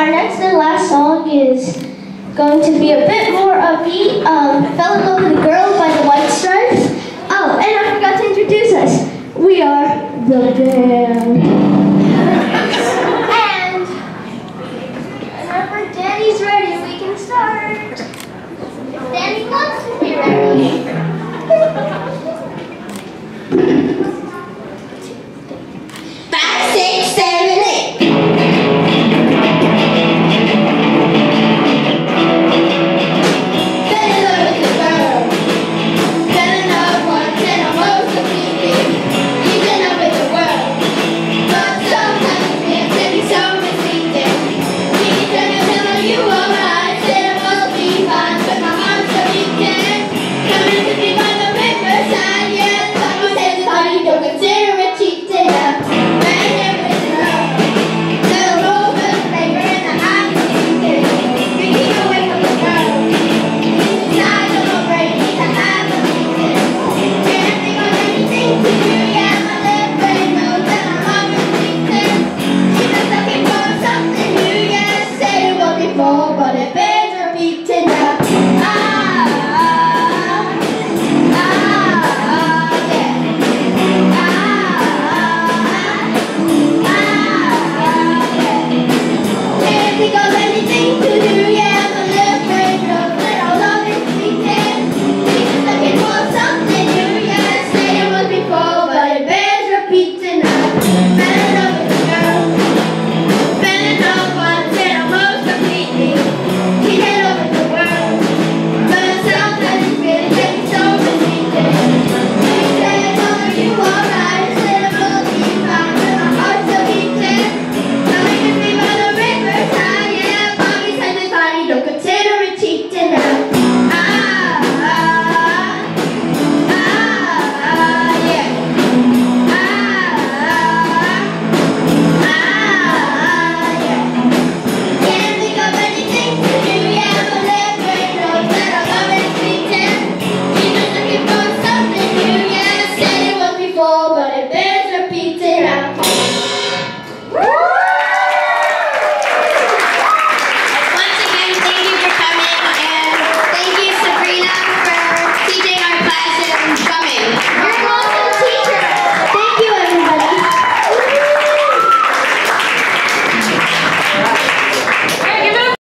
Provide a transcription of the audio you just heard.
our next and last song is going to be a bit more upbeat. Fell in Love with a Girl by the White Stripes. Oh, and I forgot to introduce us. We are the band.